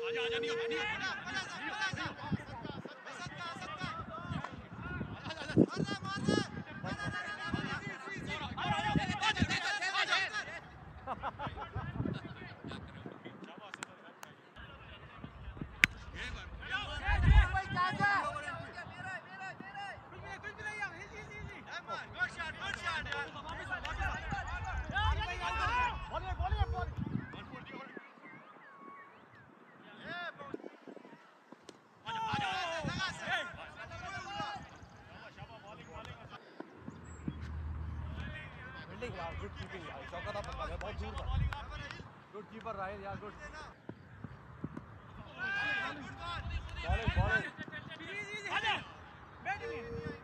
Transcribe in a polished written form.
Good keeping यार, चौका था पक्का, बहुत दूर था। गुड कीपर राहिल यार, गुड। Bowling bowling